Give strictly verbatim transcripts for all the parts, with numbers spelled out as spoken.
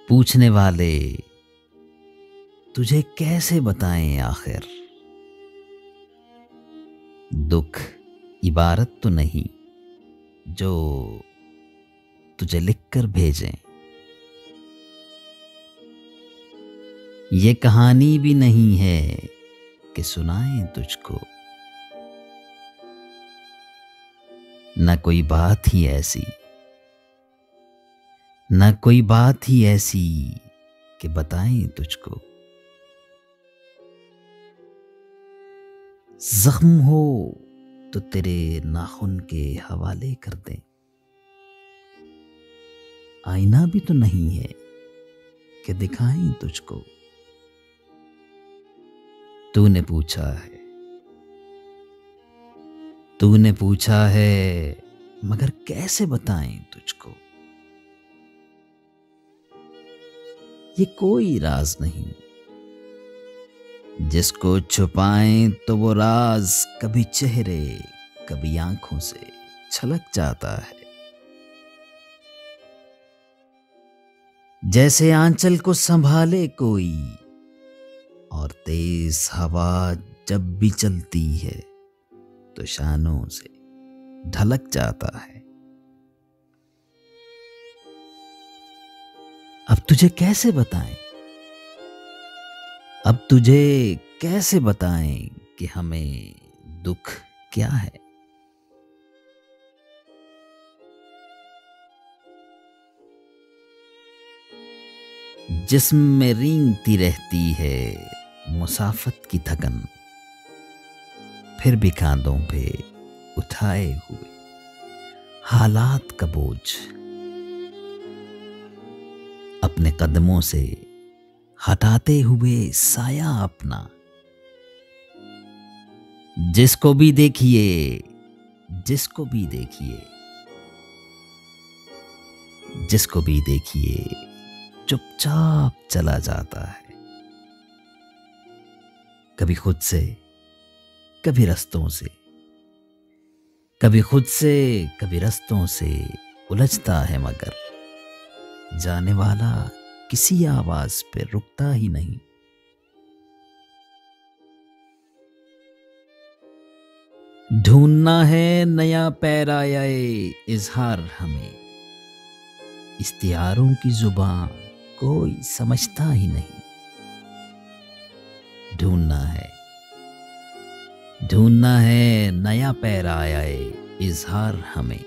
पूछने वाले तुझे कैसे बताएं आखिर, दुख इबारत तो नहीं जो तुझे लिखकर भेजें, ये कहानी भी नहीं है कि सुनाएं तुझको, न कोई बात ही ऐसी, न कोई बात ही ऐसी कि बताएं तुझको। जख्म हो तो तेरे नाखून के हवाले कर दें, आईना भी तो नहीं है कि दिखाएं तुझको। तूने पूछा है, तूने पूछा है, मगर कैसे बताएं तुझको। ये कोई राज नहीं जिसको छुपाएं तो वो राज कभी चेहरे कभी आंखों से छलक जाता है। जैसे आंचल को संभाले कोई और तेज हवा जब भी चलती है तो शानों से ढलक जाता है। अब तुझे कैसे बताएं, अब तुझे कैसे बताएं कि हमें दुख क्या है। जिस्म में रेंगती रहती है मुसाफत की थकन, फिर भी कांधों पे उठाए हुए हालात का बोझ, अपने कदमों से हटाते हुए साया अपना। जिसको भी देखिए, जिसको भी देखिए, जिसको भी देखिए चुपचाप चला जाता है। कभी खुद से, कभी रास्तों से, कभी खुद से, कभी रास्तों से उलझता है, मगर जाने वाला किसी आवाज पे रुकता ही नहीं। ढूंढना है नया पैराए इजहार हमें, इश्तिहारों की जुबान कोई समझता ही नहीं। ढूंढना है, ढूंढना है नया पैराए इजहार हमें,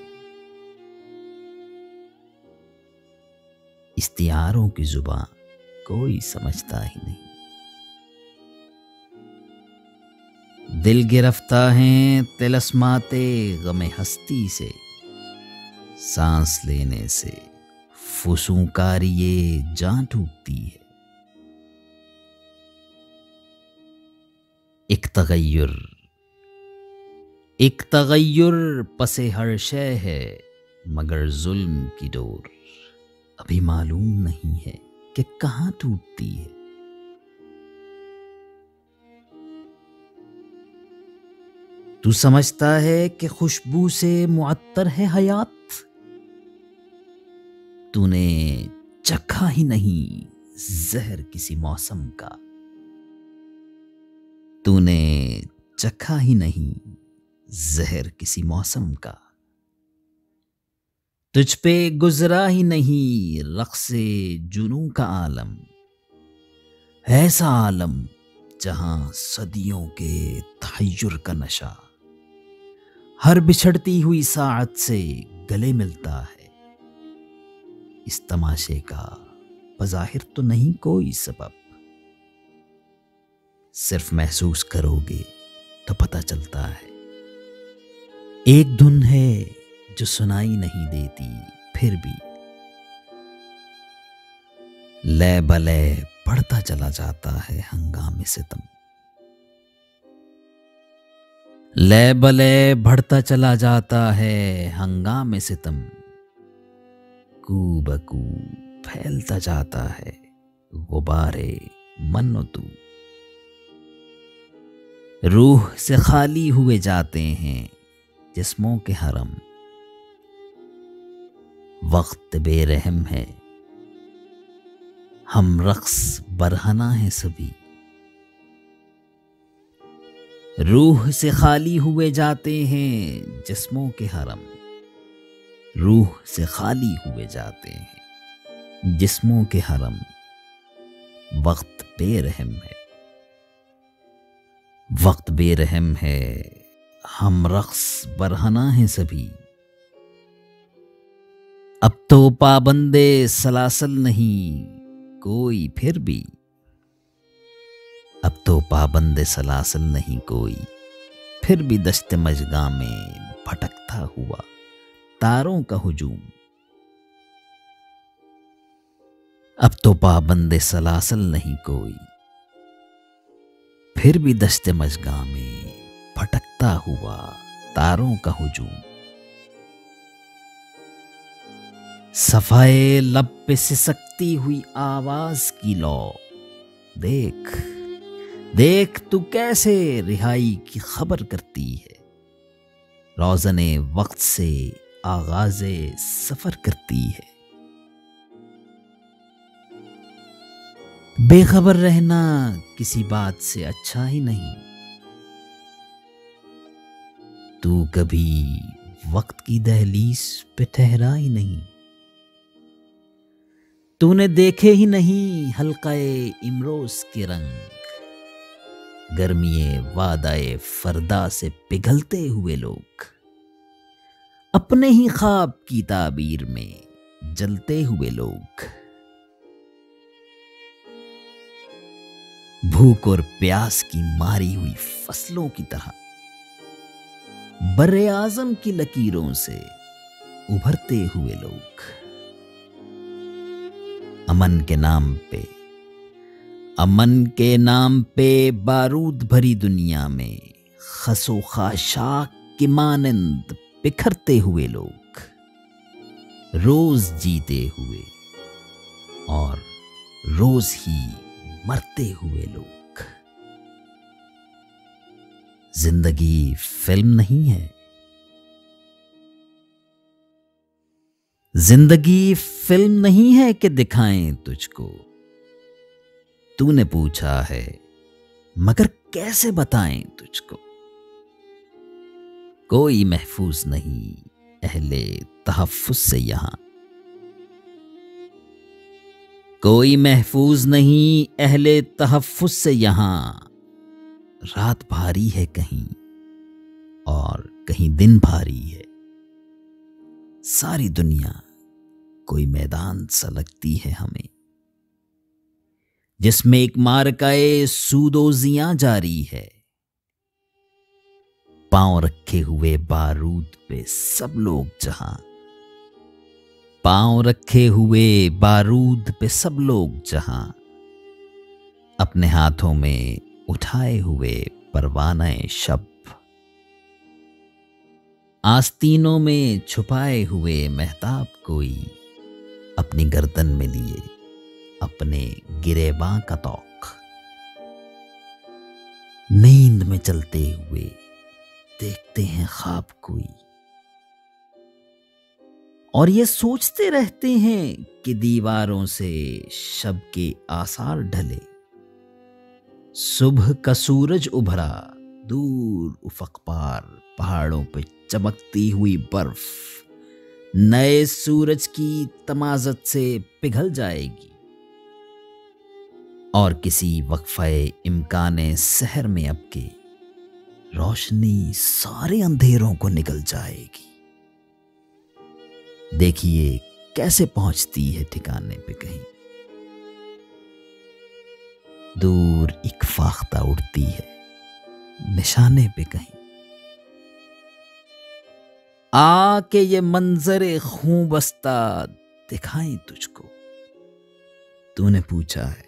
इश्तिहारों की जुबान कोई समझता ही नहीं। दिल गिरफ्ता हैं तिलस्माते गमे हस्ती से, सांस लेने से फुसूकारी ये जान टूटती है। एक तगय्युर, एक तगय्युर पसे हर शय है, मगर जुल्म की डोर अभी मालूम नहीं है कि कहां टूटती है। तू समझता है कि खुशबू से मुअत्तर है हयात, तूने चखा ही नहीं जहर किसी मौसम का, तूने चखा ही नहीं जहर किसी मौसम का। तुझ पे गुजरा ही नहीं रक़्से जुनूं का आलम, ऐसा आलम जहां सदियों के तहय्युर का नशा हर बिछड़ती हुई साअत से गले मिलता है। इस तमाशे का बज़ाहिर तो नहीं कोई सबब, सिर्फ महसूस करोगे तो पता चलता है। एक धुन है जो सुनाई नहीं देती, फिर भी लय बलय बढ़ता चला जाता है हंगामे सितम, लय बलय बढ़ता चला जाता है हंगामे सितम। कू बकू फैलता जाता है गुबारे मन्नो तू, रूह से खाली हुए जाते हैं जिस्मों के हरम। वक्त बेरहम है, हम रक्स बरहना है सभी, रूह से खाली हुए जाते हैं जिस्मों के हरम। रूह से खाली हुए जाते हैं जिस्मों के हरम। वक्त बेरहम है, वक्त बेरहम है, हम रक्स बरहना है सभी। अब तो पाबंदे सलासल नहीं कोई फिर भी। अब तो पाबंदे सलासल नहीं कोई फिर भी, दश्त मजगा में भटकता हुआ तारों का हुजूम। अब तो पाबंदे सलासल नहीं कोई फिर भी, दश्त मजगा में भटकता हुआ तारों का हुजूम। सफाए लब पे सिसकती हुई आवाज की लौ, देख देख तू कैसे रिहाई की खबर करती है। रोज़ने वक्त से आगाज़े सफर करती है। बेखबर रहना किसी बात से अच्छा ही नहीं। तू कभी वक्त की दहलीज पे ठहरा ही नहीं। तूने देखे ही नहीं हल्काए इमरोज के रंग, गर्मिये वादाए फरदा से पिघलते हुए लोग। अपने ही ख्वाब की ताबीर में जलते हुए लोग। भूख और प्यास की मारी हुई फसलों की तरह बर्रे आजम की लकीरों से उभरते हुए लोग। अमन के नाम पे अमन के नाम पे बारूद भरी दुनिया में खसो खाशाक के मानंद बिखरते हुए लोग। रोज जीते हुए और रोज ही मरते हुए लोग। जिंदगी फिल्म नहीं है, जिंदगी फिल्म नहीं है कि दिखाएं तुझको। तूने पूछा है मगर कैसे बताएं तुझको। कोई महफूज नहीं अहले तहफ्फुज से यहां। कोई महफूज नहीं अहले तहफ्फुज से यहां। रात भारी है कहीं और कहीं दिन भारी है। सारी दुनिया कोई मैदान सा लगती है हमें, जिसमें एक मारकाए सूदोजियां जारी है। पांव रखे हुए बारूद पे सब लोग जहां। पांव रखे हुए बारूद पे सब लोग जहां। अपने हाथों में उठाए हुए परवानाए शब। आस्तीनों में छुपाए हुए महताब कोई। अपनी गर्दन में लिए अपने गिरेबां का तौक। नींद में चलते हुए देखते हैं ख्वाब कोई, और ये सोचते रहते हैं कि दीवारों से शब के आसार ढले। सुबह का सूरज उभरा दूर उफक पार, पहाड़ों पे चमकती हुई बर्फ नए सूरज की तमाजत से पिघल जाएगी, और किसी वक्फे इम्काने सहर में अब के रोशनी सारे अंधेरों को निकल जाएगी। देखिए कैसे पहुंचती है ठिकाने पे कहीं। दूर एक फाख्ता उड़ती है निशाने पे कहीं। आके ये मंजरे खूं बस्ता दिखाएं तुझको। तूने पूछा है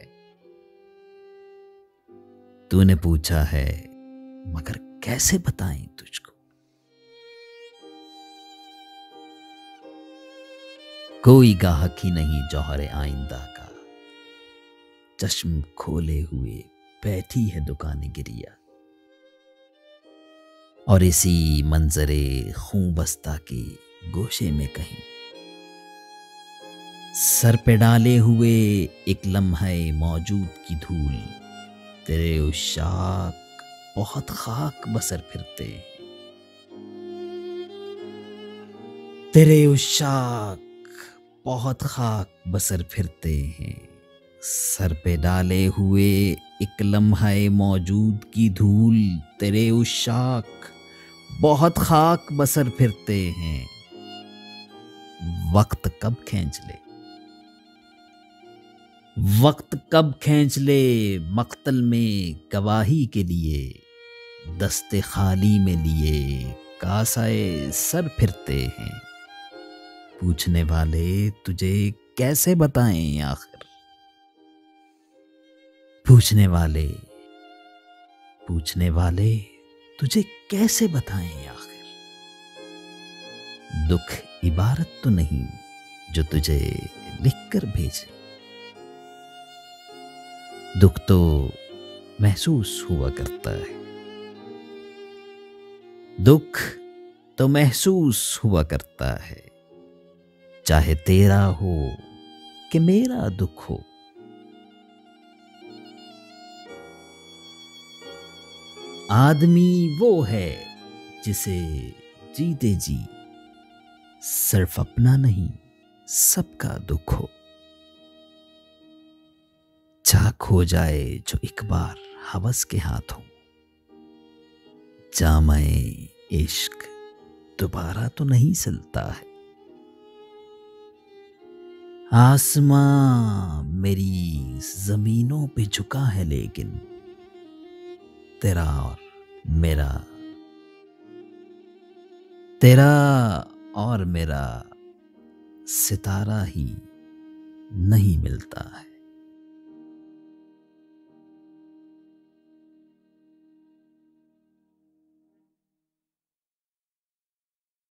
तूने पूछा है मगर कैसे बताएं तुझको। कोई गाहक ही नहीं जौहरे आइंदा का। चश्म खोले हुए बैठी है दुकान गिरिया, और इसी मंजरे खूं बस्ता के गोशे में कहीं सर पे डाले हुए एक लम्हे मौजूद की धूल, तेरे उशाक बहुत खाक बसर फिरते, तेरे उशाक बहुत खाक बसर फिरते हैं। सर पे डाले हुए एक लम्हे मौजूद की धूल, तेरे उशाक बहुत खाक बसर फिरते हैं। वक्त कब खींच ले, वक्त कब खींच ले मक्तल में गवाही के लिए, दस्ते खाली में लिए कासाए सर फिरते हैं। पूछने वाले तुझे कैसे बताएं आखिर, पूछने वाले पूछने वाले तुझे कैसे बताएं आखिर। दुख इबारत तो नहीं जो तुझे लिखकर भेजे, दुख तो महसूस हुआ करता है, दुख तो महसूस हुआ करता है, चाहे तेरा हो कि मेरा दुख हो। आदमी वो है जिसे जीते जी सिर्फ अपना नहीं सबका दुख हो। चाक हो जाए जो एक बार हवस के हाथों, जामे इश्क दोबारा तो नहीं सिलता है। आसमां मेरी जमीनों पे झुका है, लेकिन तेरा और मेरा तेरा और मेरा सितारा ही नहीं मिलता है।